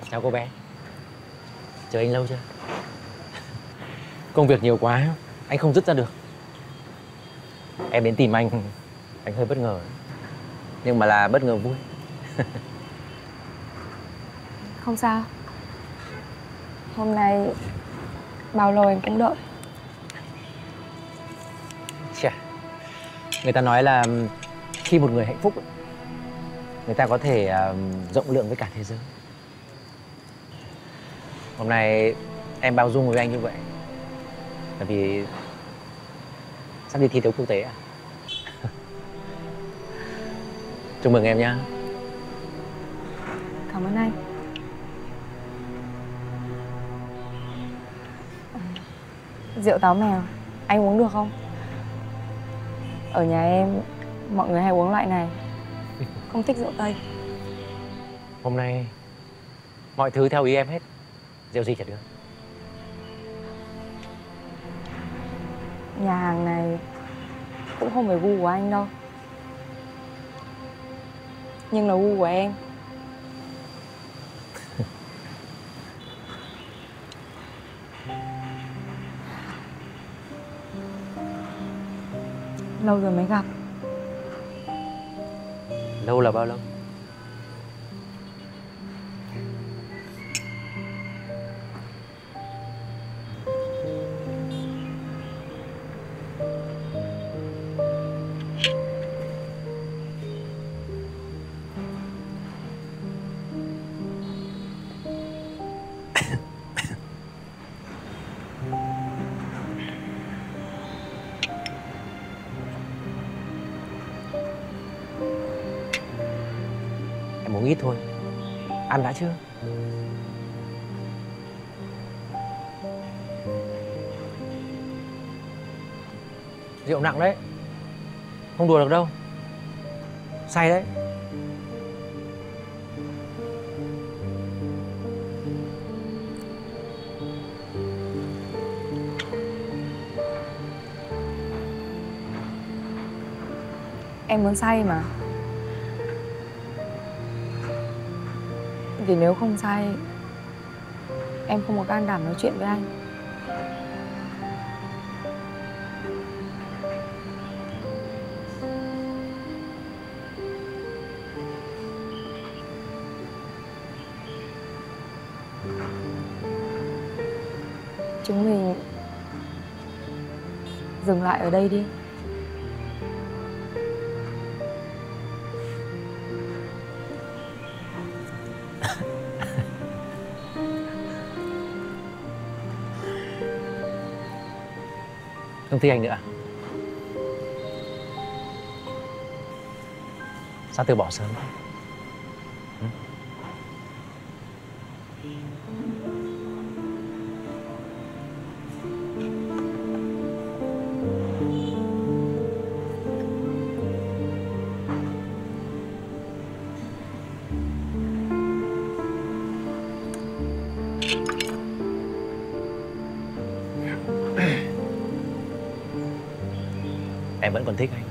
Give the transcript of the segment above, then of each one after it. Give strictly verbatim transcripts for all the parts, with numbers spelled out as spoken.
Chào cô bé. Chờ anh lâu chưa? Công việc nhiều quá, anh không dứt ra được. Em đến tìm anh, anh hơi bất ngờ. Nhưng mà là bất ngờ vui. Không sao. Hôm nay bao lâu em cũng đợi. Chà, người ta nói là khi một người hạnh phúc, người ta có thể uh, rộng lượng với cả thế giới. Hôm nay em bao dung với anh như vậy bởi vì sắp đi thi đấu quốc tế à? Chúc mừng em nhá. Cảm ơn anh. Rượu táo mèo, anh uống được không? Ở nhà em, mọi người hay uống loại này. Không thích rượu Tây. Hôm nay mọi thứ theo ý em hết. Rượu gì chả được. Nhà hàng này cũng không phải gu của anh đâu. Nhưng là gu của em. Lâu rồi mới gặp. Lâu là bao lâu? Em uống ít thôi. Ăn đã chưa? Rượu nặng đấy. Không đùa được đâu. Say đấy. Em muốn say mà. Vì nếu không say, em không có can đảm nói chuyện với anh. Chúng mình dừng lại ở đây đi. Không thích anh nữa à? Sao từ bỏ sớm? Ừ? Em vẫn còn thích anh.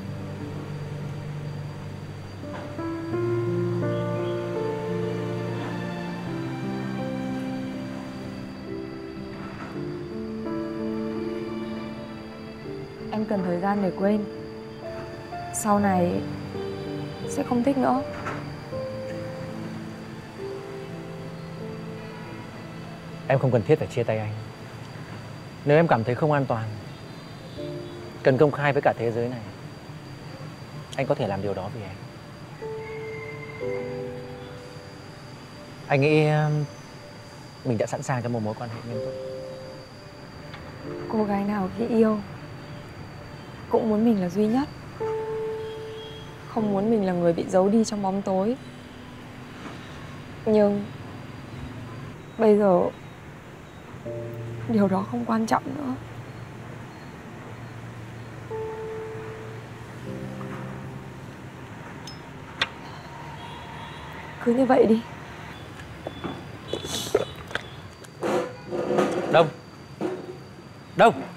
Em cần thời gian để quên. Sau này sẽ không thích nữa. Em không cần thiết phải chia tay anh. Nếu em cảm thấy không an toàn, cần công khai với cả thế giới này, anh có thể làm điều đó vì em. Anh nghĩ mình đã sẵn sàng cho một mối quan hệ nghiêm túc. Cô gái nào khi yêu cũng muốn mình là duy nhất, không muốn mình là người bị giấu đi trong bóng tối. Nhưng bây giờ điều đó không quan trọng nữa. Cứ như vậy đi. Đông. Đông.